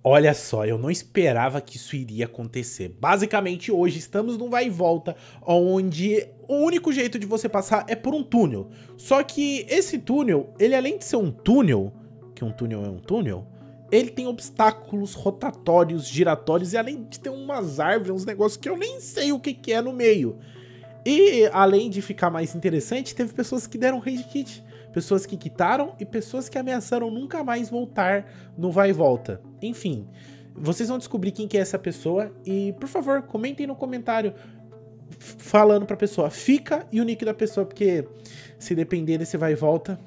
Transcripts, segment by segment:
Olha só, eu não esperava que isso iria acontecer. Basicamente, hoje estamos num vai e volta, onde o único jeito de você passar é por um túnel. Só que esse túnel, ele além de ser um túnel, que um túnel é um túnel, ele tem obstáculos rotatórios, giratórios e além de ter umas árvores, uns negócios que eu nem sei o que é no meio. E além de ficar mais interessante, teve pessoas que deram rage quit. Pessoas que quitaram e pessoas que ameaçaram nunca mais voltar no vai e volta. Enfim, vocês vão descobrir quem que é essa pessoa e, por favor, comentem no comentário falando pra pessoa, fica e o nick da pessoa, porque se depender desse vai e volta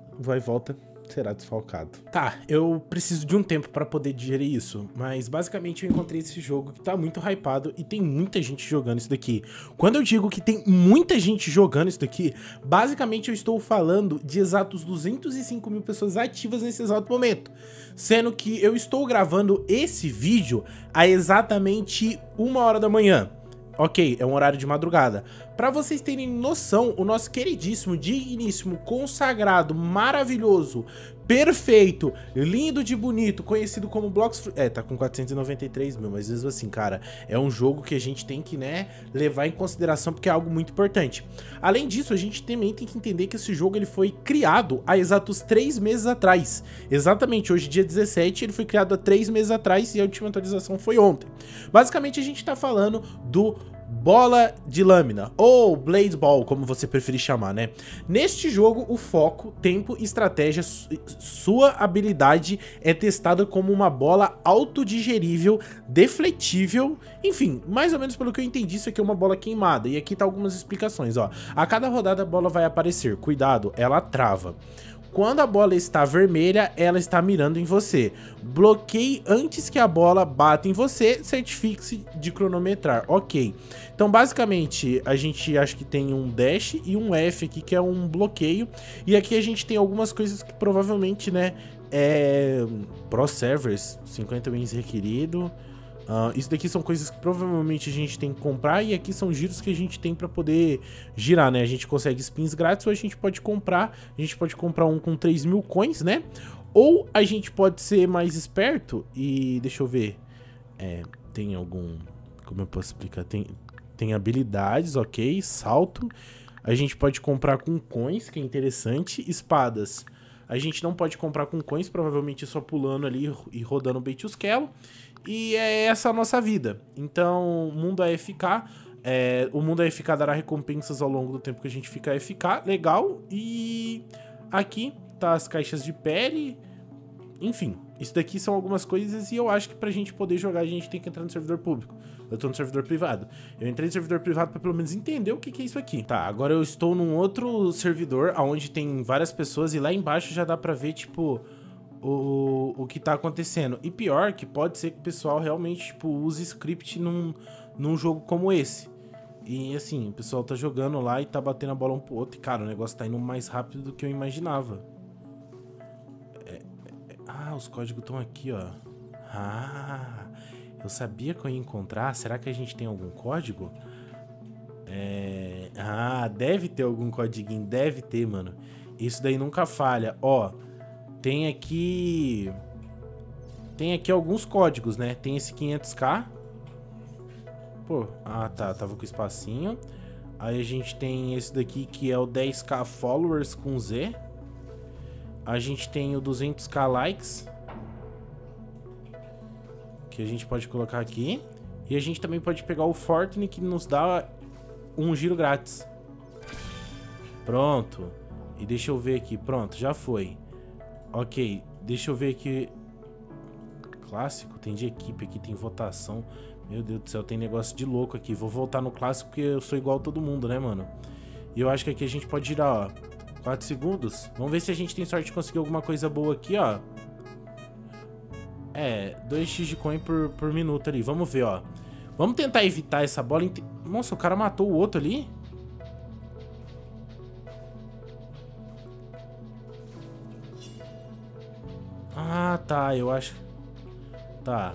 será desfalcado. Tá, eu preciso de um tempo pra poder digerir isso, mas basicamente eu encontrei esse jogo que tá muito hypado e tem muita gente jogando isso daqui. Quando eu digo que tem muita gente jogando isso daqui, basicamente eu estou falando de exatos 205 mil pessoas ativas nesse exato momento, sendo que eu estou gravando esse vídeo a exatamente 1h da manhã. Ok, é um horário de madrugada. Pra vocês terem noção, o nosso queridíssimo, digníssimo, consagrado, maravilhoso, perfeito, lindo de bonito, conhecido como Blox... tá com 493 mil, mas mesmo assim, cara, é um jogo que a gente tem que, né, levar em consideração porque é algo muito importante. Além disso, a gente também tem que entender que esse jogo ele foi criado há exatos 3 meses atrás. Exatamente, hoje, dia 17, ele foi criado há 3 meses atrás e a última atualização foi ontem. Basicamente, a gente tá falando do Bola de Lâmina, ou Blaze Ball, como você preferir chamar, né? Neste jogo, o foco, tempo e estratégia, sua habilidade é testada como uma bola autodigerível, defletível, enfim, mais ou menos pelo que eu entendi, isso aqui é uma bola queimada, e aqui tá algumas explicações, ó. A cada rodada a bola vai aparecer, cuidado, ela trava. Quando a bola está vermelha, ela está mirando em você. Bloqueie antes que a bola bata em você, certifique-se de cronometrar. Ok. Então, basicamente, a gente acha que tem um dash e um F aqui, que é um bloqueio. E aqui a gente tem algumas coisas que provavelmente, né, Pro Servers, 50 bens requerido. Isso daqui são coisas que provavelmente a gente tem que comprar e aqui são giros que a gente tem pra poder girar, né? A gente consegue spins grátis ou a gente pode comprar um com 3.000 coins, né? Ou a gente pode ser mais esperto e deixa eu ver, tem algum, como eu posso explicar? Tem habilidades, ok, salto, a gente pode comprar com coins, que é interessante, espadas. A gente não pode comprar com coins, provavelmente só pulando ali e rodando o bait Uskello. E é essa a nossa vida. Então, o mundo AFK, o mundo AFK dará recompensas ao longo do tempo que a gente fica AFK, legal. E aqui tá as caixas de pele, enfim. Isso daqui são algumas coisas e eu acho que pra gente poder jogar a gente tem que entrar no servidor público. Eu tô no servidor privado. Eu entrei no servidor privado pra pelo menos entender o que é isso aqui. Tá, agora eu estou num outro servidor onde tem várias pessoas e lá embaixo já dá pra ver, tipo, o que tá acontecendo. E pior que pode ser que o pessoal realmente, tipo, use script num jogo como esse. E assim, o pessoal tá jogando lá e tá batendo a bola um pro outro. E cara, o negócio tá indo mais rápido do que eu imaginava. Os códigos estão aqui, ó. Eu sabia que eu ia encontrar. Será que a gente tem algum código? Deve ter algum codiguinho. Deve ter, mano. Isso daí nunca falha. Ó, tem aqui alguns códigos, né? Tem esse 500k. Pô, tá. Tava com espacinho. Aí a gente tem esse daqui que é o 10k followers com Z. A gente tem o 200k likes, que a gente pode colocar aqui. E a gente também pode pegar o Fortune, que nos dá um giro grátis. Pronto. E deixa eu ver aqui. Pronto, já foi. Ok, deixa eu ver aqui. Clássico, tem de equipe aqui, tem votação. Meu Deus do céu, tem negócio de louco aqui. Vou voltar no clássico porque eu sou igual a todo mundo, né, mano? E eu acho que aqui a gente pode girar, ó. 4 segundos. Vamos ver se a gente tem sorte de conseguir alguma coisa boa aqui, ó. 2x de coin por minuto ali. Vamos ver, ó. Vamos tentar evitar essa bola. Nossa, o cara matou o outro ali. Tá. Eu acho... Tá,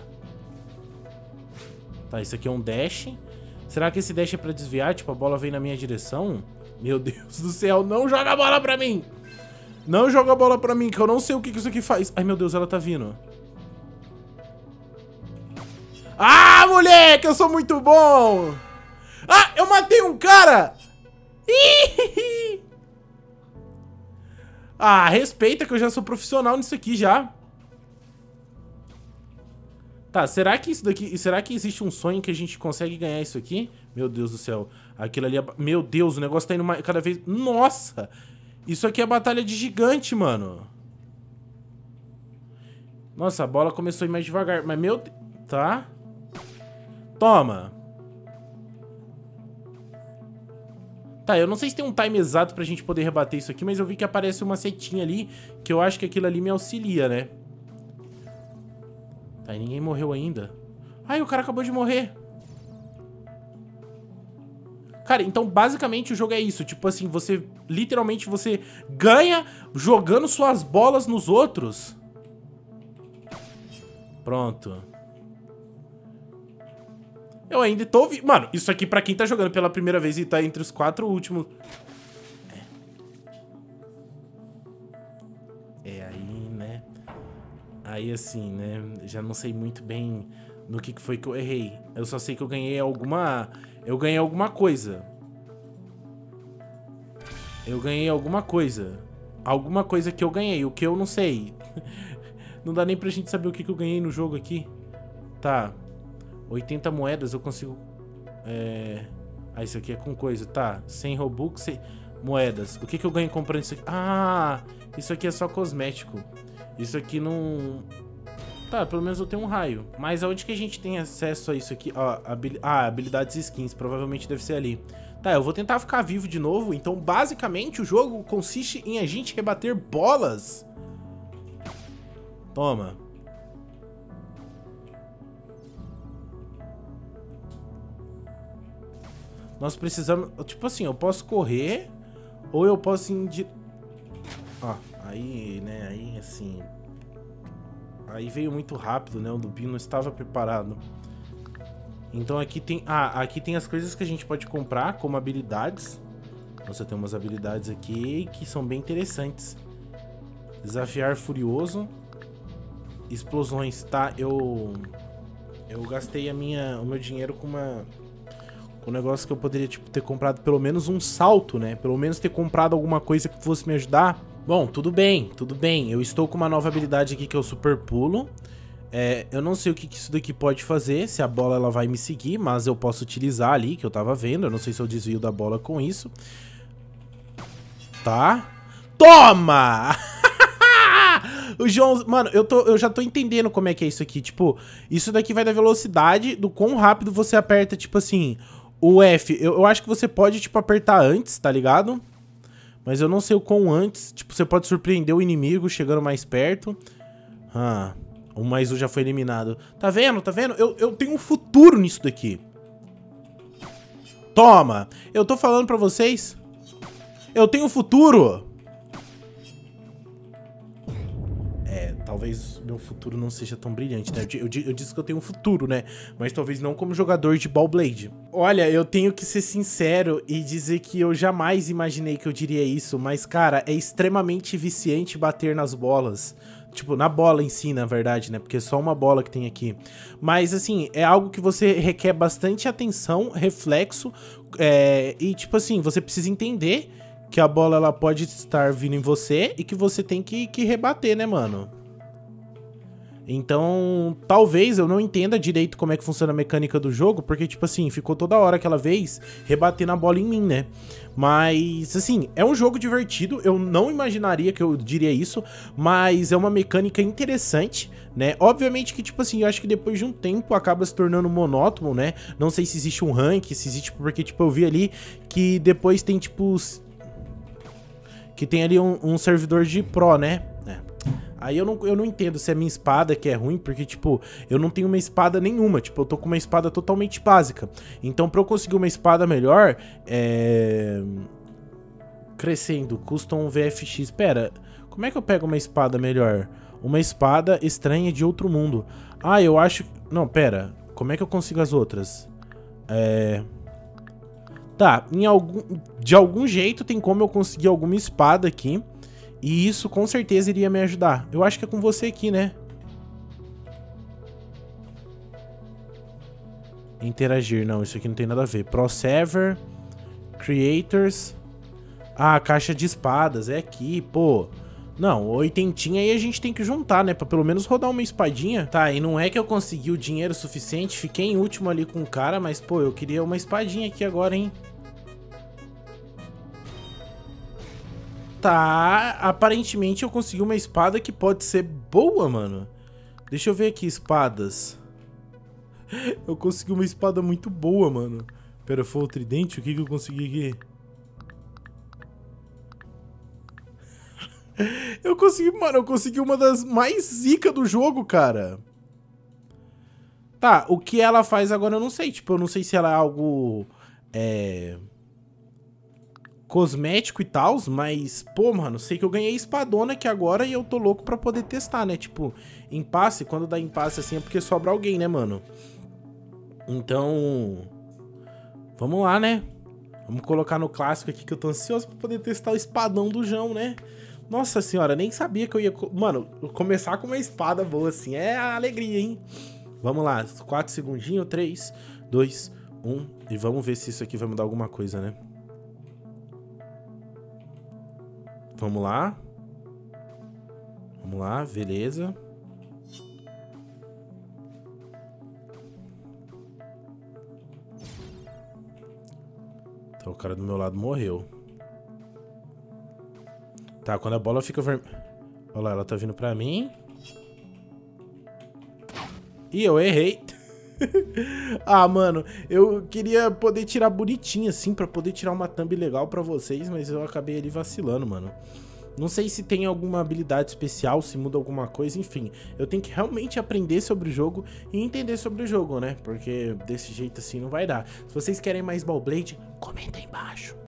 isso aqui é um dash. Será que esse dash é pra desviar? Tipo, a bola vem na minha direção? Meu Deus do céu, não joga a bola pra mim! Não joga a bola pra mim, que eu não sei o que isso aqui faz. Ai, meu Deus, ela tá vindo. Ah, moleque, eu sou muito bom! Ah, eu matei um cara! Ah, respeita que eu já sou profissional nisso aqui já. Tá, será que isso daqui... Será que existe um sonho que a gente consegue ganhar isso aqui? Meu Deus do céu. Aquilo ali é... Meu Deus, o negócio tá indo cada vez... Nossa! Isso aqui é batalha de gigante, mano. Nossa, a bola começou a ir mais devagar. Mas, meu... Tá. Toma. Tá, eu não sei se tem um time exato pra gente poder rebater isso aqui, mas eu vi que aparece uma setinha ali, que eu acho que aquilo ali me auxilia, né? Tá, e ninguém morreu ainda. Ai, o cara acabou de morrer. Cara, então basicamente o jogo é isso. Tipo assim, você... Literalmente você ganha jogando suas bolas nos outros. Pronto. Eu ainda tô... Mano, isso aqui pra quem tá jogando pela primeira vez e tá entre os 4 últimos... Aí, né? Aí assim, né? Já não sei muito bem no que foi que eu errei. Eu só sei que eu ganhei alguma... Eu ganhei alguma coisa. Eu ganhei alguma coisa. Alguma coisa que eu ganhei. O que eu não sei. Não dá nem pra gente saber o que eu ganhei no jogo aqui. Tá. 80 moedas eu consigo... Ah, isso aqui é com coisa. Tá. 100 Robux, 100 moedas. O que eu ganho comprando isso aqui? Ah, isso aqui é só cosmético. Isso aqui não... Tá, pelo menos eu tenho um raio. Mas aonde que a gente tem acesso a isso aqui? Ó, habilidades e skins. Provavelmente deve ser ali. Tá, eu vou tentar ficar vivo de novo. Então, basicamente, o jogo consiste em a gente rebater bolas. Toma. Nós precisamos... Tipo assim, eu posso correr ou eu posso ir... Ó, aí, né, aí assim... Aí veio muito rápido, né? O Lupin não estava preparado. Então aqui tem... Ah, aqui tem as coisas que a gente pode comprar como habilidades. Nossa, tem umas habilidades aqui que são bem interessantes. Desafiar Furioso. Explosões, tá? Eu gastei o meu dinheiro com um negócio que eu poderia, tipo, ter comprado pelo menos um salto, né? Pelo menos ter comprado alguma coisa que fosse me ajudar. Bom, tudo bem, tudo bem. Eu estou com uma nova habilidade aqui que é o Super Pulo. Eu não sei o que isso daqui pode fazer, se a bola ela vai me seguir, mas eu posso utilizar ali, que eu tava vendo. Eu não sei se eu desvio da bola com isso. Tá. Toma! O João... Mano, eu já tô entendendo como é que é isso aqui. Tipo, isso daqui vai dar velocidade do quão rápido você aperta, tipo assim, o F. Eu acho que você pode, tipo, apertar antes, tá ligado? Mas eu não sei o quão antes. Tipo, você pode surpreender o inimigo chegando mais perto. Ah, o mais um já foi eliminado. Tá vendo? Tá vendo? Eu tenho um futuro nisso daqui. Toma! Eu tô falando pra vocês. Eu tenho um futuro. Talvez meu futuro não seja tão brilhante, né? Eu disse que eu tenho um futuro, né? Mas talvez não como jogador de Ballblade. Olha, eu tenho que ser sincero e dizer que eu jamais imaginei que eu diria isso. Mas, cara, é extremamente viciante bater nas bolas. Tipo, na bola em si, na verdade, né? Porque é só uma bola que tem aqui. Mas, assim, é algo que você requer bastante atenção, reflexo. E, tipo assim, você precisa entender que a bola, ela pode estar vindo em você e que você tem que rebater, né, mano? Então, talvez eu não entenda direito como é que funciona a mecânica do jogo, porque, tipo assim, ficou toda hora aquela vez rebatendo a bola em mim, né? Mas, assim, é um jogo divertido, eu não imaginaria que eu diria isso, mas é uma mecânica interessante, né? Obviamente que, tipo assim, eu acho que depois de um tempo acaba se tornando monótono, né? Não sei se existe um rank, se existe, porque, tipo, eu vi ali que depois tem, tipo... Que tem ali um servidor de pro, né? Aí eu não entendo se é minha espada que é ruim, porque, tipo, eu não tenho uma espada nenhuma. Tipo, eu tô com uma espada totalmente básica. Então, pra eu conseguir uma espada melhor, Crescendo, custom VFX. Pera, como é que eu pego uma espada melhor? Uma espada estranha de outro mundo. Ah, eu acho... Não, pera. Como é que eu consigo as outras? Tá, de algum jeito tem como eu conseguir alguma espada aqui. E isso com certeza iria me ajudar. Eu acho que é com você aqui, né? Interagir. Não, isso aqui não tem nada a ver. Pro Server. Creators. Ah, caixa de espadas. É aqui, pô. Não, 80 aí a gente tem que juntar, né? Pra pelo menos rodar uma espadinha. Tá, e não é que eu consegui o dinheiro suficiente. Fiquei em último ali com o cara, mas, pô, eu queria uma espadinha aqui agora, hein? Tá, aparentemente eu consegui uma espada que pode ser boa, mano. Deixa eu ver aqui, espadas. Eu consegui uma espada muito boa, mano. Pera, foi o tridente? O que que eu consegui aqui? Eu consegui, mano, eu consegui uma das mais zica do jogo, cara. Tá, o que ela faz agora eu não sei. Tipo, eu não sei se ela é algo... cosmético e tal, mas... Pô, mano, sei que eu ganhei espadona aqui agora e eu tô louco pra poder testar, né? Tipo, impasse, quando dá impasse assim é porque sobra alguém, né, mano? Então... Vamos lá, né? Vamos colocar no clássico aqui que eu tô ansioso pra poder testar o espadão do João, né? Nossa senhora, nem sabia que eu ia... Mano, começar com uma espada boa assim é a alegria, hein? Vamos lá, 4 segundinhos, 3, 2, 1. E vamos ver se isso aqui vai mudar alguma coisa, né? Vamos lá. Vamos lá, beleza. Então o cara do meu lado morreu. Tá, quando a bola fica vermelha... Olha lá, ela tá vindo pra mim. E eu errei. Ah, mano, eu queria poder tirar bonitinho assim, pra poder tirar uma thumb legal pra vocês, mas eu acabei ali vacilando, mano. Não sei se tem alguma habilidade especial, se muda alguma coisa, enfim. Eu tenho que realmente aprender sobre o jogo e entender sobre o jogo, né? Porque desse jeito assim não vai dar. Se vocês querem mais Ballblade, comenta aí embaixo.